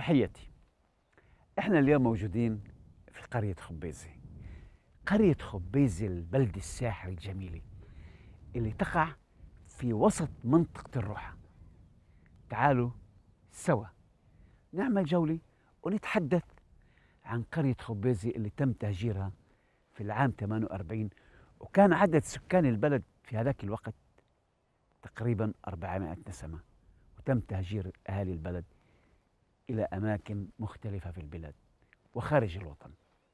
تحياتي. احنا اليوم موجودين في قرية خبيزة. قرية خبيزة البلد الساحر الجميلة اللي تقع في وسط منطقة الروحة. تعالوا سوا نعمل جولة ونتحدث عن قرية خبيزة اللي تم تهجيرها في العام 48، وكان عدد سكان البلد في هذاك الوقت تقريبا 400 نسمة، وتم تهجير أهالي البلد إلى أماكن مختلفة في البلاد وخارج الوطن.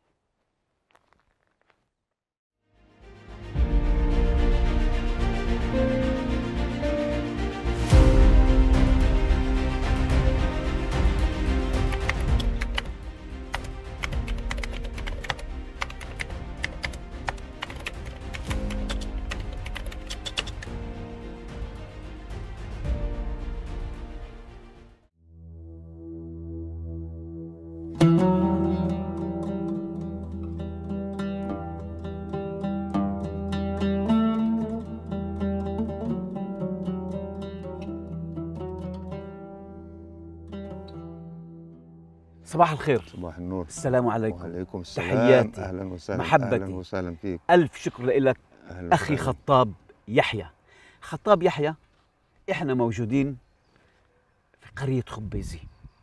صباح الخير. صباح النور. السلام عليكم. وعليكم السلام. تحياتي. اهلا وسهلا. محبتي. اهلا وسهلا فيك. ألف شكر لك أخي وسهلا. خطاب يحيى. خطاب يحيى، إحنا موجودين في قرية خبيزة،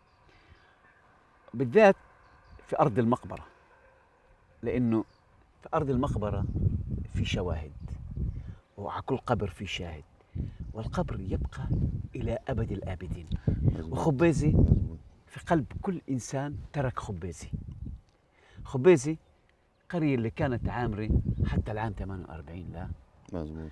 بالذات في أرض المقبرة، لأنه في أرض المقبرة في شواهد، وعلى كل قبر في شاهد، والقبر يبقى إلى أبد الآبدين. وخبيزة مزبوط. في قلب كل إنسان ترك خبيزة. خبيزة قرية اللي كانت عامرة حتى العام 48، لا مزبوط.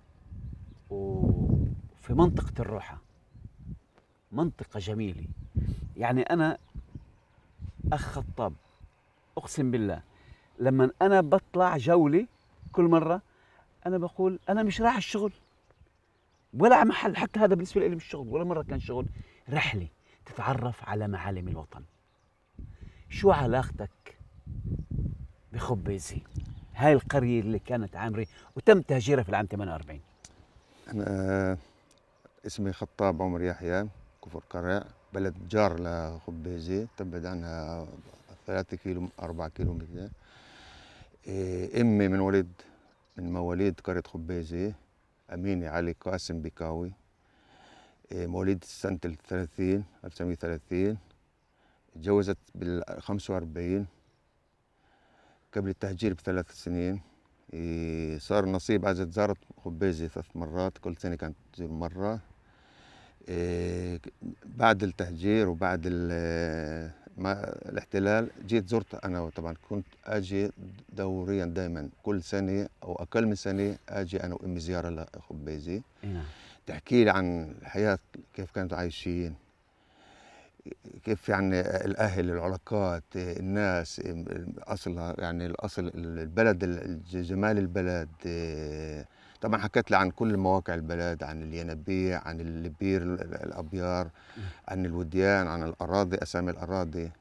وفي منطقة الروحة، منطقة جميلة. يعني أنا أخ خطاب، أقسم بالله لما أنا بطلع جولة كل مرة أنا بقول أنا مش رايح الشغل ولا على محل، حتى هذا بالنسبة لي مش شغل ولا مرة كان شغل، رحلة تتعرف على معالم الوطن. شو علاقتك بخبيزة، هاي القرية اللي كانت عامرة وتم تهجيرها في العام 48؟ انا اسمي خطاب عمر يحيى، كفر قرع، بلد جار لخبيزة، تبعد عنها 3 كيلو 4 كيلو متر. امي من مواليد قرية خبيزة، اميني علي قاسم بكاوي، مواليد سنة 30 1930. تجوزت بال 45 قبل التهجير ب3 سنين. صار نصيب عزت زارت خبيزة 3 مرات، كل سنة كانت تزور مرة. بعد التهجير وبعد الاحتلال جيت زرت أنا، وطبعا كنت أجي دوريا دائما كل سنة أو أقل من سنة أجي أنا وأمي زيارة لخبيزة. نعم. تحكي لي عن الحياة، كيف كانوا عايشين، كيف يعني الأهل، العلاقات، الناس، أصلها يعني الأصل البلد، جمال البلد. طبعا حكت لي عن كل مواقع البلد، عن الينابيع، عن البير، الأبيار، عن الوديان، عن الأراضي، أسامي الأراضي.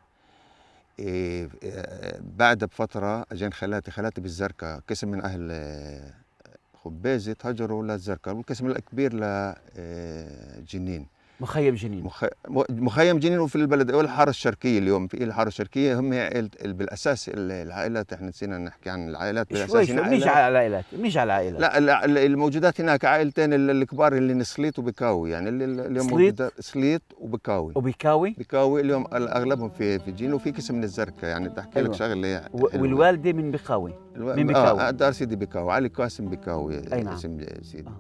بعد بفترة أجين خالاتي بالزركة، قسم من أهل خبيزة تهجروا للزركة، والقسم الكبير لجنين، مخيم جنين. مخيم جنين. وفي البلد والحاره الشرقيه، اليوم في الحاره الشرقيه هم عائلة بالاساس العائلات. احنا نسينا نحكي عن العائلات شوي بالاساس. شوي منيش على العائلات، منيش على العائلات. لا الموجودات هناك عائلتين الكبار اللي سليط وبكاوي، يعني اللي اليوم موجودات سليط وبكاوي. بكاوي اليوم اغلبهم في جين، وفي قسم من الزركه. يعني بدي احكي لك شغله حلوة. والوالده من بكاوي. من بكاوي. دار سيدي بكاوي، علي قاسم بكاوي. أي نعم. اسم سيدي.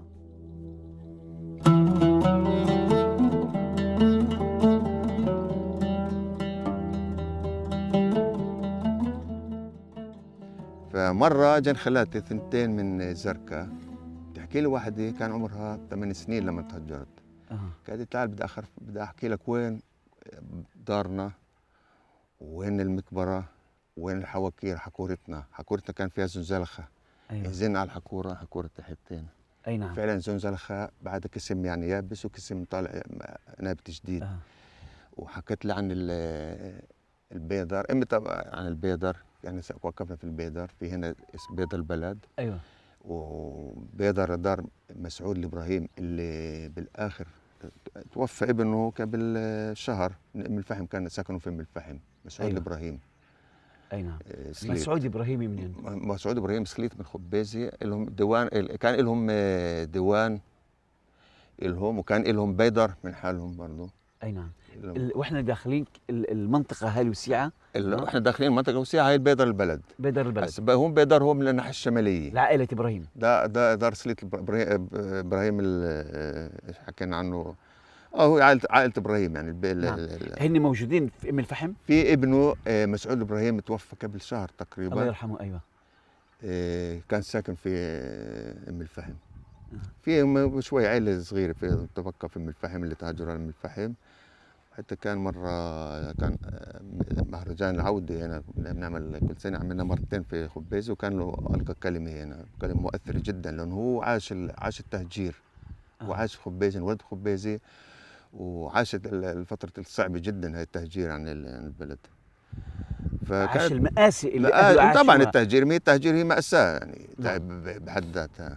فمرة جن خالاتي 2 من زركا تحكي لي، واحدة كان عمرها 8 سنين لما تهجرت. قالت تعال بدي أحكي لك وين دارنا، وين المقبرة، وين الحواكير. حكورتنا كان فيها زنزلخة. أيوة. نزلنا على حكورة تحتين. أي نعم. فعلا زنزلخة، بعد قسم يعني يابس وقسم طالع نابت جديد. وحكت لي عن البيدر. امي طبعا عن البيدر، يعني وقفنا في البيدر، في هنا اسم بيدر البلد. ايوه. وبيدر دار مسعود الابراهيم اللي بالاخر توفى ابنه قبل شهر من ام الفحم، كان ساكنوا في ام الفحم، مسعود أيوة. ابراهيم. اي نعم. سليط. مسعود ابراهيمي منين؟ مسعود ابراهيم سليط من خبيزه، لهم ديوان، كان لهم ديوان لهم، وكان لهم بيدر من حالهم برضه. اي نعم. واحنا داخلين المنطقه هاي وسيعه، احنا داخلين منطقه وسيعه، هي بيدر البلد. بيدر البلد. هسه هم بيدر هو من الناحيه الشماليه لعائله ابراهيم. ده دار سليط ابراهيم ايش حكينا عنه. هو عائله ابراهيم يعني نعم. هن موجودين في ام الفحم. في ابنه مسعود ابراهيم توفى قبل شهر تقريبا، الله يرحمه. ايوه. كان ساكن في ام الفحم. في شوي عائله صغيره تبقى في ام الفحم اللي تهاجروا لام الفحم. حتى كان مره كان مهرجان العوده هنا بنعمل كل سنه، عملنا مرتين في خبيزه، وكان له القى كلمه هنا، كلمه مؤثره جدا، لانه هو عاش التهجير وعاش في خبيزه، ولد خبيزه، وعاشت الفتره الصعبه جدا هاي التهجير عن البلد. عاش المآسي اللي أهله عاشوها. طبعا التهجير هي مأساة يعني بحد ذاتها.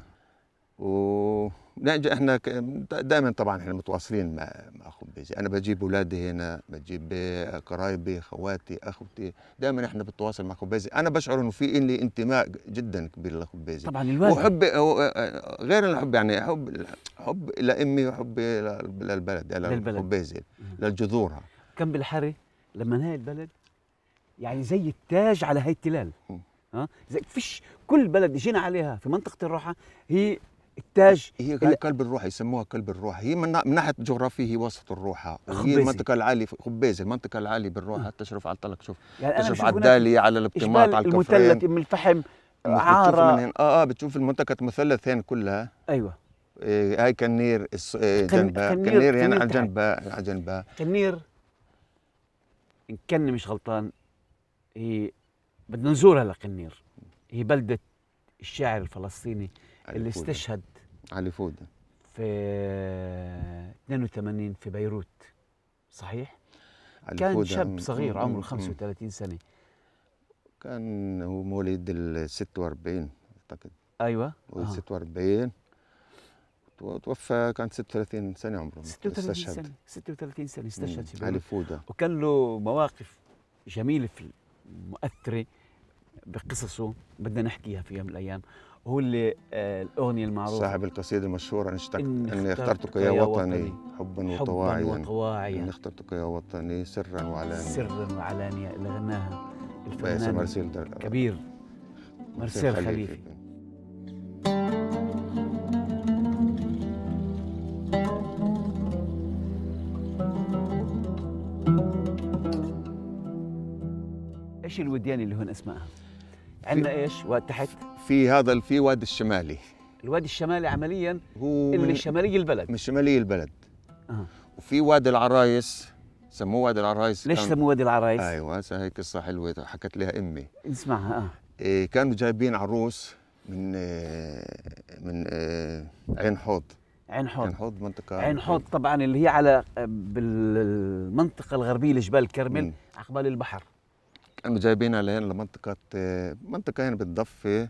احنا دائما طبعا احنا متواصلين مع خبيزه، انا بجيب اولادي هنا، بجيب قرايبي، خواتي، اخوتي، دائما احنا بنتواصل مع خبيزه. انا بشعر انه في لي انتماء جدا كبير لخبيزه. طبعا الوالد وحب غير الحب، يعني حب لامي وحب للبلد، لخبيزه، لجذورها. كان بالحري لما هاي البلد يعني زي التاج على هاي التلال. زي فيش كل بلد جينا عليها في منطقه الروحه هي التاج، هي قلب الروحه، يسموها قلب الروحه. هي من ناحيه جغرافيه هي وسط الروحه، وهي المنطقه العاليه خبيزه، المنطقه العاليه بالروحه تشرف على الطلق، شوف يعني تشرف على الداليه، على الابطماط، على الكفرين، المثلث، ام الفحم، عاره. بتشوف المنطقه مثلثين كلها. ايوه. هاي كنير جنبها، كنير يعني على جنبها كنير. ان كان مش غلطان هي بدنا نزورها لقنير، هي بلده الشاعر الفلسطيني اللي استشهد علي فودة في 82 في بيروت، صحيح؟ كان فودة شاب صغير عمره 35 سنة. كان هو مواليد ال 46 اعتقد. ايوه. 46 توفى، كان 36 سنة عمره. 36 سنة استشهد في بيروت. علي فودة. وكان له مواقف جميلة مؤثرة بقصصه بدنا نحكيها في يوم من الأيام. هو اللي الأغنية المعروفة، صاحب القصيدة المشهورة، إني اخترتك يا وطني حبا وطواعيا، إني اخترتك يا وطني سرا وعلانية اللي غناها الفنان مرسيل كبير مرسيل خليفي. ايش الوديان اللي هون اسمائها؟ عندنا ايش؟ واد تحت في وادي الشمالي. الوادي الشمالي عمليا هو من شمالي البلد، من شمالي البلد. وفي وادي العرايس، سموه وادي العرايس. ليش سموه وادي العرايس؟ ايوه هي قصه حلوه حكت لها امي، نسمعها. كانوا جايبين عروس من عين حوض. عين حوض منطقه عين حوض طبعا اللي هي على بالمنطقه الغربيه لجبال الكرمل عقبال البحر. كانوا جايبينها لهنا لمنطقه هنا بالضفه.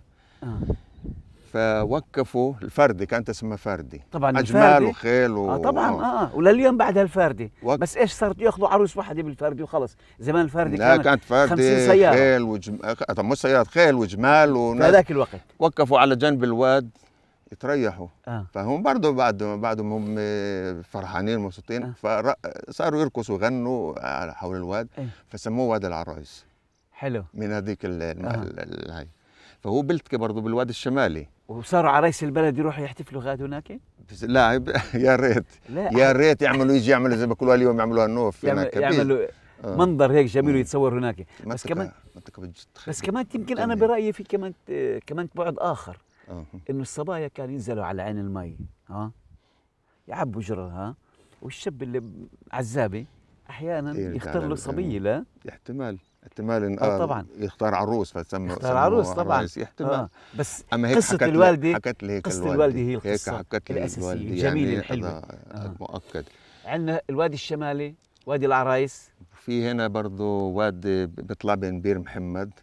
فوقفوا الفردي، كانت اسمها فردي طبعا، اجمال وخيل طبعا ولليوم بعدها الفردي. بس ايش صارت ياخذوا عروس واحده بالفردي وخلص. زمان الفردي كانت فردي 50 سيارة. خيل طب مش سيارات، خيل وجمال في هذاك الوقت. وقفوا على جنب الواد يتريحوا. فهم برضه بعدهم هم فرحانين مبسوطين، فصاروا يرقصوا ويغنوا حول الواد. فسموه وادي العرايس. حلو. من هذيك هاي. فهو بلتقي برضه بالوادي الشمالي. وصاروا عرايس البلد يروحوا يحتفلوا غاد هناك؟ لا يا ريت يا ريت يعملوا زي ما كلوا اليوم، يعملوها النوف هناك، يعملوا منظر هيك جميل ويتصور هناك. بس كمان يمكن انا برايي في كمان بعد اخر، انه الصبايا كانوا ينزلوا على عين المي يعبوا جرها، والشاب اللي عزابي احيانا يختار له صبيه. لا احتمال طبعا يختار عروس، فسموا عروس طبعا. احتمال. بس أما هيك قصة الوالدة حكت لي هيك قصة الوالدة هي القصة هيك حكت لي الأساسية الجميلة يعني الحلوة. مؤكد. عندنا الوادي الشمالي، وادي العرايس. في هنا برضه وادي بيطلع بين بير محمد.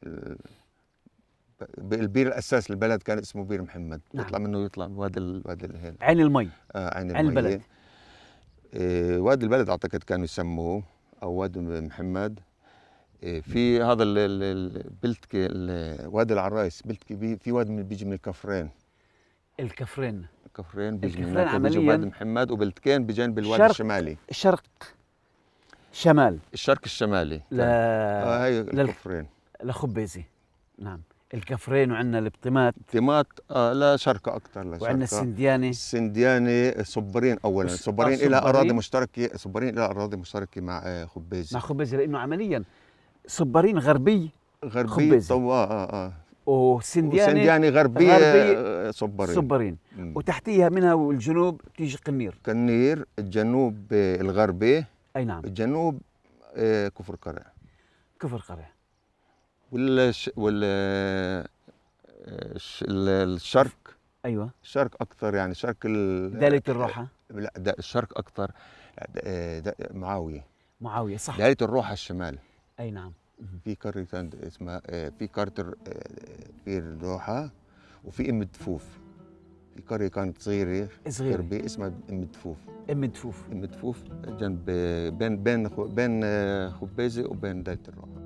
البير الاساس للبلد كان اسمه بير محمد. بيطلع منه يطلع وادي عين المي. عين البلد. وادي البلد اعتقد كانوا يسموه، او وادي محمد. في هذا بلتكي، وادي العرايس بلتكي، في وادي بيجي من الكفرين. الكفرين بيجي من الكفرين هناك، بيجي عملياً وادي محمد، وبلتكين بجانب الوادي الشمالي. شرق شمال الشرق الشمالي هي الكفرين لخبيزي. نعم، الكفرين، وعندنا البطيمات. لا شرق اكثر، وعندنا السندياني. صبرين اولا، صبرين لها اراضي مشتركه، صبرين لها اراضي مشتركه مع خبيزي. لانه عمليا صبرين غربي خبيزي. وسندياني غربيه صبرين. وتحتيها منها والجنوب بتيجي قنير الجنوب الغربي. اي نعم. الجنوب كفر قرع. الشرق. ايوه، الشرق اكثر، يعني شرق دالة الروحه. لا، الشرق اكثر. معاويه صح. دالة الروحه الشمال. اي نعم. في قرية اسمها في قرية في الروحه، وفي ام دفوف. في قرية كانت صغيرة غربية اسمها ام دفوف جنب بين خبيزي وبين دالة الروحه.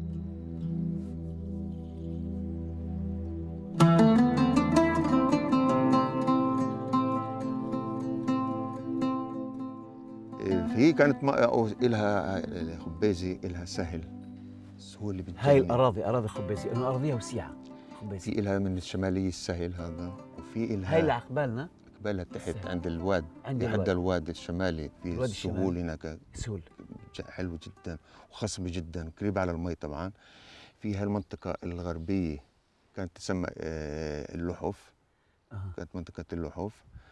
هي كانت إلها خبيزي، إلها سهول هاي الأراضي خبيزي، إنه أراضيها وسيعة. خبيزي في إلها من الشمالية السهل هذا، وفي إلها هاي اللي عقبالنا تحت عند الواد، لحد الواد الشمالي، في السهول هناك. سهول حلو جدا وخصبة جدا، قريبة على المي طبعا. في هالمنطقة الغربية كانت تسمى اللحف. كانت منطقة اللحف.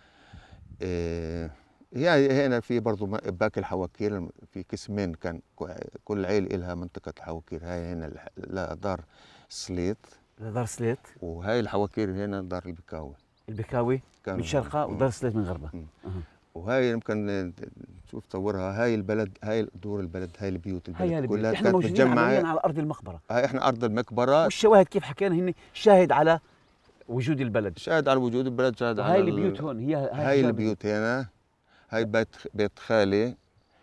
هي هنا في برضه باقي الحواكير، في قسمين، كان كل عيلة لها منطقة الحواكير. هاي هنا دار سليط. وهاي الحواكير هنا دار البكاوي من شرقها، ودار سليط من غربها. وهاي يمكن تشوف تصورها، هاي البلد، هاي دور البلد، هاي البيوت البلد كلها كانت متجمعة على أرض المقبرة. هاي احنا أرض المقبرة، والشواهد كيف حكينا هن شاهد على وجود البلد. شاهد على هاي البيوت هون، هاي البيوت هنا. هاي بيت خالي.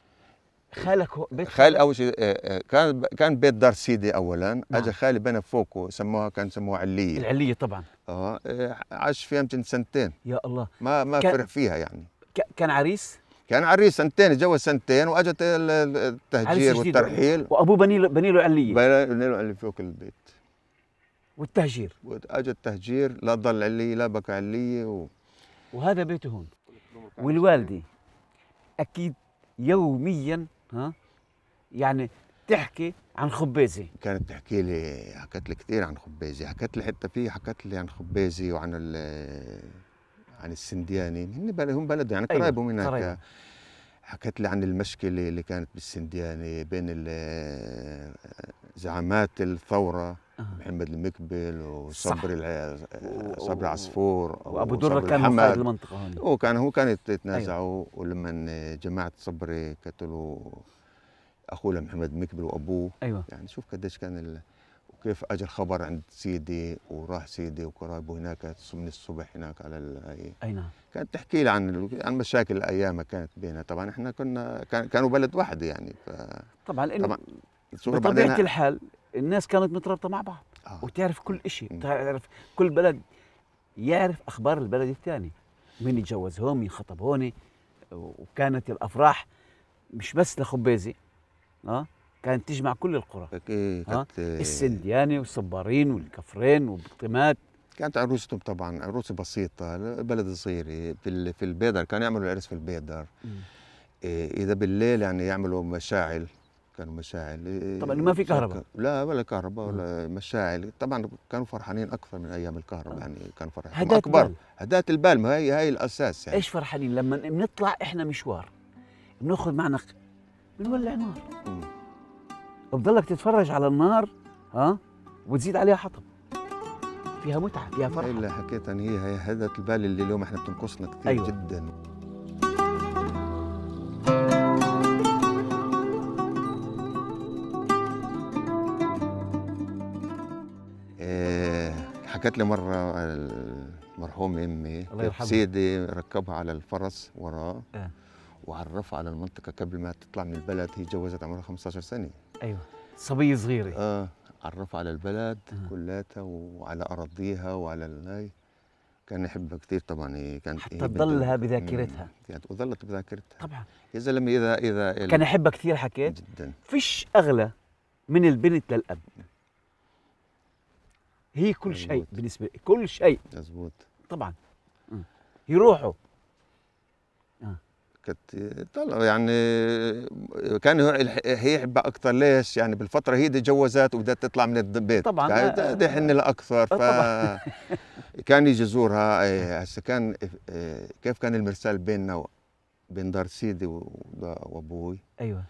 خالي اول شيء كان بيت دار سيدي اولا. نعم. اجى خالي بنى فوقه، كان سموها عليه. العليه طبعا. عاش فيها يمكن سنتين. يا الله. ما فرح فيها يعني. كان عريس سنتين، تجوز سنتين، واجت التهجير والترحيل. وابوه بني له عليه. بني له عليه فوق البيت. والتهجير. اجى التهجير، لا ضل عليه لا بقى عليه وهذا بيته هون. والوالده اكيد يوميا يعني تحكي عن خبيزي. كانت تحكي لي، حكت لي كثير عن خبيزي، حكت لي عن خبيزي وعن عن السندياني. هم بلد يعني قرايبهم هناك. حكت لي عن المشكله اللي كانت بالسندياني بين زعامات الثوره، محمد المقبل وصبري عصفور وابو دره، كان قائد المنطقه هون. هو كانوا يتنازعوا. أيوة. ولما جماعه صبري قتلوا اخوه محمد المقبل وابوه. ايوه. يعني شوف قديش كان وكيف اجى الخبر عند سيدي، وراح سيدي وقرايبه هناك من الصبح هناك على اي نعم. كانت تحكي لي عن مشاكل ايامها كانت بينها. طبعا احنا كانوا بلد واحد يعني. طبعا بطبيعه الحال الناس كانت مترابطه مع بعض. وتعرف كل شيء، تعرف كل بلد يعرف اخبار البلد الثاني، مين يتجوز هون، مين خطب هون. وكانت الافراح مش بس لخبيزي، كانت تجمع كل القرى. السندياني والصبارين والكفرين والبطيمات. كانت عروستهم طبعا عروسه بسيطه، بلد صغيره. في البيدر كانوا يعملوا العرس في البيدر. اذا بالليل يعني يعملوا مشاعل. كانوا مشاعل طبعا ما في كهرباء. لا ولا كهرباء ولا مشاعل. طبعا كانوا فرحانين اكثر من ايام الكهرباء. يعني كانوا فرحانين اكبر. هداة البال، ما هي الاساس يعني. ايش فرحانين لما بنطلع احنا مشوار، بناخذ معنا بنولع نار، بتضلك تتفرج على النار وتزيد عليها حطب. فيها متعه، فيها فرحه. اللي حكيتها هي هداة البال اللي اليوم احنا بتنقصنا كثير. أيوة. جدا. حكت لي مرة المرحومة أمي، سيدي ركبها على الفرس وراه وعرفها على المنطقة قبل ما تطلع من البلد. هي تجوزت عمرها 15 سنة. ايوه، صبيه صغيره. عرفها على البلد كلاتها وعلى أراضيها وعلى الهاي. كان يحبها كثير طبعا. حتى تضلها بذاكرتها. وظلت بذاكرتها طبعا. يا زلمه. اذا كان يحبها كثير. حكيت جدا. فيش اغلى من البنت للاب. هي كل شيء بالنسبه لي، كل شيء. مزبوط طبعا. يروحوا كانت طلع يعني كان هي يحبها اكثر. ليش؟ يعني بالفتره هي تجوزت وبدها تطلع من البيت طبعا. بدها يحن لها اكثر. كان يجي يزورها. هسه كان كيف كان المرسال بيننا بين دار سيدي وابوي. ايوه.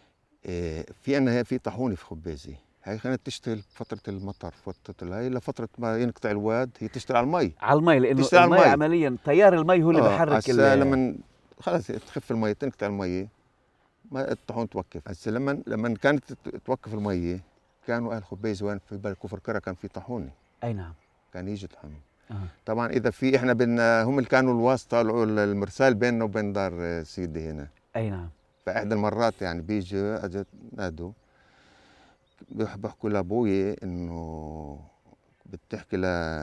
في طاحونه في خبيزه. هي كانت تشتغل فترة المطر، فترة هي لفترة ما ينقطع الواد هي تشتغل على المي. على المي، لأنه المي عمليا تيار المي هو اللي بحرك. هسه لما خلص تخف المي، تنقطع المي، ما الطاحون توقف. هسه لما كانت توقف المي، كانوا أهل خبيزة وين في بلد كفر كرة كان في طاحونة. أي نعم. كان يجي طاحون. طبعا إذا في إحنا هم اللي كانوا الواسطة المرسال بيننا وبين دار سيدي هنا. أي نعم. فإحدى المرات يعني بيجي أجت نادوا بيحكوا لابوي انه بتحكي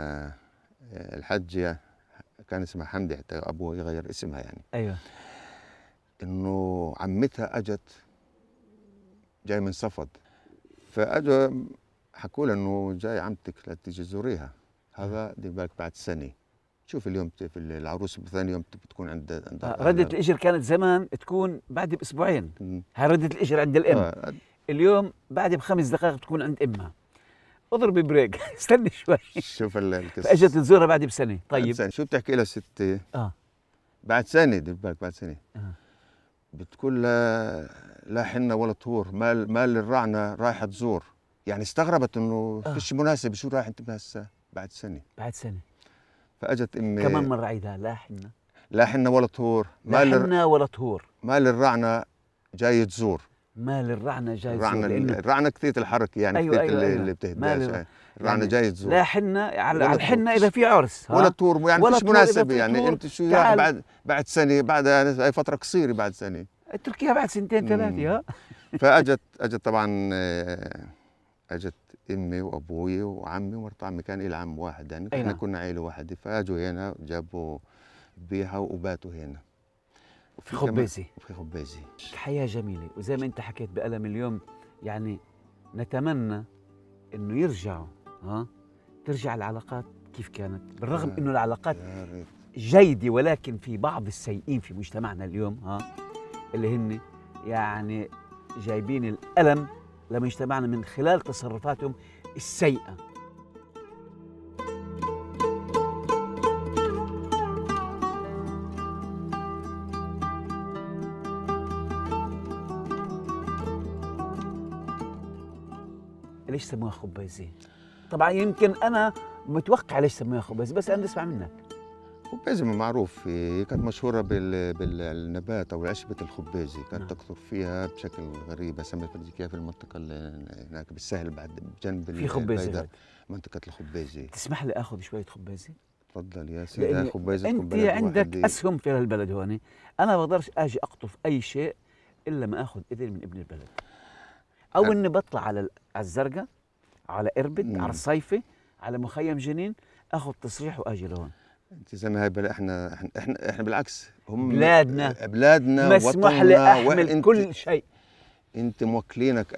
للحجه كان اسمها حمدي، حتى ابوي غير اسمها يعني. ايوه. انه عمتها اجت جاي من صفد، فاجوا حكوا لها انه جاي عمتك لتيجي تزوريها. هذا دير بالك بعد سنه. شوف اليوم في العروس بثاني يوم بتكون عند ردة الإجر كانت زمان تكون بعد بأسبوعين. هاي ردة الإجر عند الأم. اليوم بعد ب5 دقائق تكون عند امها. اضربي بريك استني شوي. شوف القصه. فاجت تزورها بعد بسنه. طيب سنة. شو بتحكي لها ستي؟ بعد سنه، دير بالك بعد سنه. بتقول لا حنه ولا طهور، مال الرعنه رايحه تزور. يعني استغربت انه فيش مناسبه، شو رايح انت هسه بعد سنه؟ بعد سنه. فاجت امي كمان مره عيدها. لا حنه ولا طهور، لا حنه ولا طهور، مال الرعنه جاي تزور. مال الرعنه جاي تزور. الرعنه كثير الحركه يعني. أيوة كثير أيوة اللي بتهداش. الرعنه يعني جاي تزور. لا حنه على الحنه اذا في عرس ولا طهور، يعني فيش مناسبه. يعني انت شو بعد سنه، بعد هاي فتره قصيره، بعد سنه اتركيها بعد سنتين ثلاثه. فاجت طبعا. اجت امي وابوي وعمي ومرت عمي. كان لي عم واحد يعني. احنا كنا عيله واحده. فاجوا هنا جابوا بيها وباتوا هنا في خبيزه. في خبيزه. حياه جميله. وزي ما انت حكيت بألم اليوم، يعني نتمنى انه يرجعوا ترجع العلاقات كيف كانت، بالرغم انه العلاقات جيده، ولكن في بعض السيئين في مجتمعنا اليوم اللي هن يعني جايبين الألم لمجتمعنا من خلال تصرفاتهم السيئة. ليش سموها خبيزة؟ طبعا يمكن أنا متوقع ليش سموها خبيزة، بس أنا أسمع منك. خبيزة معروف، هي كانت مشهورة بالنبات أو عشبة الخبيزة. كانت تكثر فيها بشكل غريب. سمت كيف المنطقة اللي هناك بالسهل بعد بجنب في خبيزة، منطقة الخبيزة. تسمح لي آخذ شوية خبيزة؟ تفضل يا سيدي. خبيزة أنت عندك أسهم في هالبلد هون. أنا ما بقدرش أجي أقطف أي شيء إلا ما آخذ إذن من ابن البلد، أو إني بطلع على الزرقاء، على إربد، على الصيفة، على مخيم جنين، آخذ تصريح وأجي لهون. انت زي ما هاي احنا بالعكس. هم بلادنا مسموح لي احمل كل شيء. انت موكلينك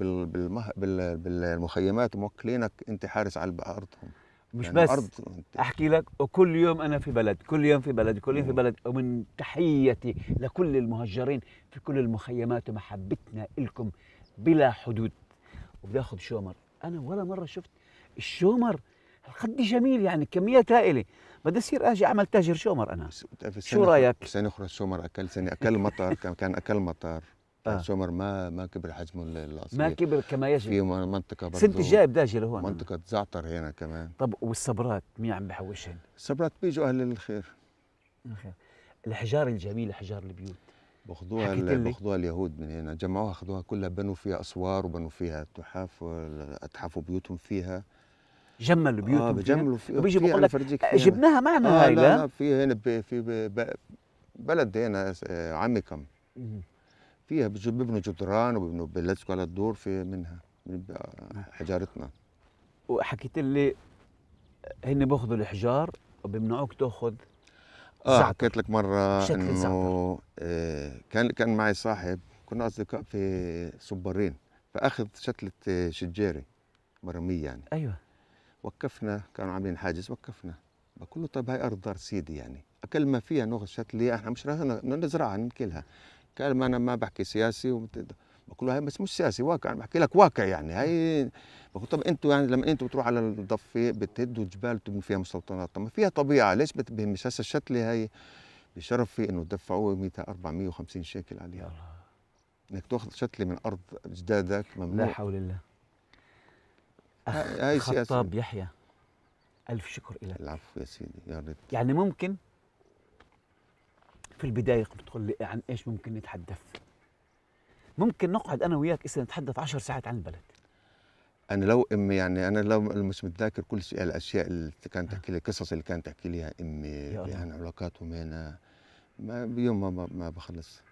بالمخيمات، موكلينك انت حارس على ارضهم. مش يعني بس احكي لك، وكل يوم انا في بلد، كل يوم في بلد، كل يوم في بلد. ومن تحيتي لكل المهجرين في كل المخيمات، ومحبتنا لكم بلا حدود. وبدي اخذ شومر. انا ولا مره شفت الشومر هالقد جميل، يعني كميات هائله. بدي اصير اجي اعمل تاجر شومر انا. شو رايك؟ سنه اخرى الشومر اكل مطر. كان اكل مطر. الشومر ما كبر حجمه الاصلي، ما كبر كما يجب. في منطقه برضه سنة الجاي بدي اجي لهون، منطقه زعتر هنا كمان. طب والصبرات مين عم بحوشهن؟ الصبرات بيجوا اهل الخير. الحجار الجميله، حجار البيوت باخذوها اليهود من هنا، جمعوها اخذوها كلها، بنوا فيها اسوار وبنوا فيها تحف، اتحفوا بيوتهم فيها، جملوا بيوتهم بجملوا فيها. بيجي بقول لك جبناها معنا هاي. لا في هنا بلد هنا عميقم، مم. فيها بيبنوا جدران وبيبنوا بيلزقوا على الدور في منها من حجارتنا. وحكيت لي هن بياخذوا الحجار وبيمنعوك تاخذ حكيت زعتر، لك مرة شتلة زعتر. انه كان معي صاحب، كنا اصدقاء في صبارين، فاخذ شتلة شجيري مرمية يعني. ايوه. وقفنا، كانوا عاملين حاجز، وقفنا. بقول له طيب هاي ارض دار سيدي يعني، اكل ما فيها ناخذ شتلة، احنا مش راح نزرعها ناكلها. قال ما انا ما بحكي سياسي بقول له هاي بس مش سياسي، واقع، بحكي لك واقع يعني. هاي بقول طب انتوا يعني لما انتوا بتروحوا على الضفه بتهدوا جبال وتبنوا فيها مستوطنات، طب ما فيها طبيعه، ليش بتبهمش؟ هسه الشتله هاي بشرف في انه دفعوه 200 450 شيكل يا عليها. الله. انك تاخذ شتله من ارض اجدادك لا ممنوع. حول الله. هاي سياسه. خطاب يحيى، الف شكر لك. العفو يا سيدي، يا ريت. يعني ممكن في البدايه قلت تقول لي عن ايش ممكن نتحدث؟ ممكن نقعد انا وياك اسا نتحدث 10 ساعات عن البلد. انا لو امي يعني، انا لو مش متذاكر كل شيء، الاشياء اللي كانت تحكي لي، القصص اللي كانت تحكي لي امي عن علاقاتهم هنا، ما بيوم ما بخلص.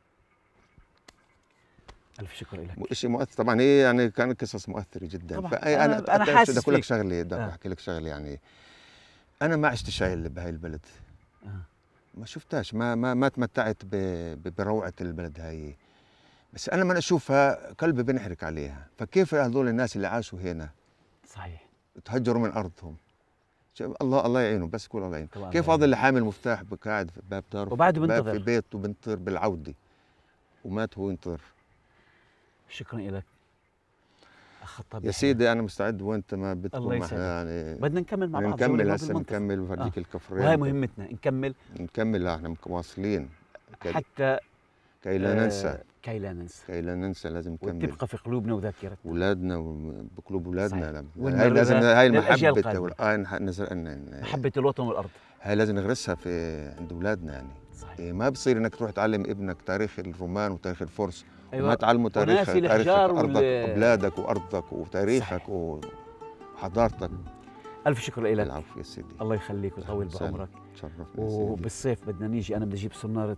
الف شكر لك. شيء مؤثر طبعا، هي يعني كانت قصص مؤثره جدا. طبعا انا حاسس بدي اقول لك فيك. شغله، بدي احكي لك شغله يعني. انا ما عشت شايل بهاي البلد، ما شفتهاش، ما تمتعت بروعه البلد هاي. بس انا من اشوفها قلبي بنحرق عليها. فكيف هذول الناس اللي عاشوا هنا صحيح تهجروا من ارضهم؟ الله يعينهم، بس قول الله يعينهم. كيف يعني. هذا اللي حامل مفتاح قاعد في باب داره وبعده بنتظر في بيته بنطر بالعوده، ومات هو ينطر. شكرا لك خطاب يا سيدي، انا مستعد وانت ما بدكم يعني. بدنا نكمل مع بعض، نكمل هسه، نكمل وفرجيك الكفرين، وهي مهمتنا، نكمل احنا واصلين حتى كي لا ننسى، كي لا ننسى، كي لا ننسى، لازم نكمل وتبقى في قلوبنا وذاكرتنا، اولادنا وبقلوب اولادنا. هاي لازم، هاي المحبه، محبه الوطن والارض، هاي لازم نغرسها عند اولادنا يعني. صحيح. ما بصير انك تروح تعلم ابنك تاريخ الرومان وتاريخ الفرس، أيوة، وما تعلمه تاريخ ارضك وبلادك وارضك وتاريخك وحضارتك. الف شكر لك. العفو يا سيدي، الله يخليك ويطول بعمرك. تشرفنا. وبالصيف بدنا نيجي، انا بدي اجيب صناره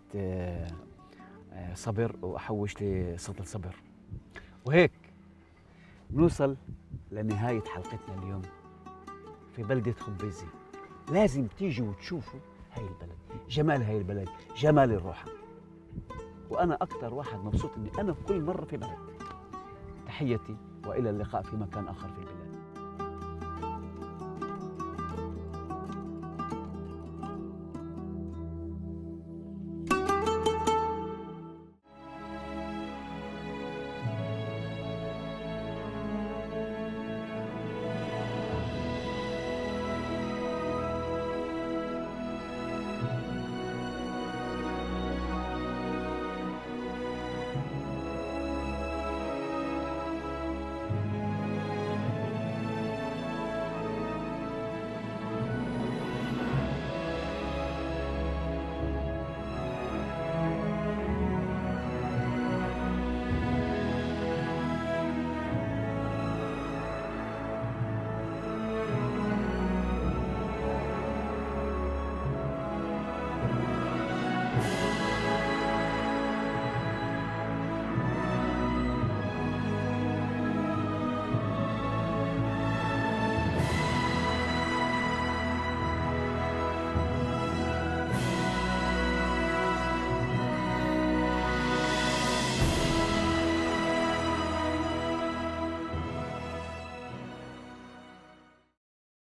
صبر واحوش لي سطل صبر. وهيك بنوصل لنهايه حلقتنا اليوم في بلده خبيزه. لازم تيجوا وتشوفوا هاي البلد، جمال هاي البلد، جمال الروحه. وانا اكثر واحد مبسوط اني انا كل مره في بلد. تحيتي والى اللقاء في مكان اخر في البلاد.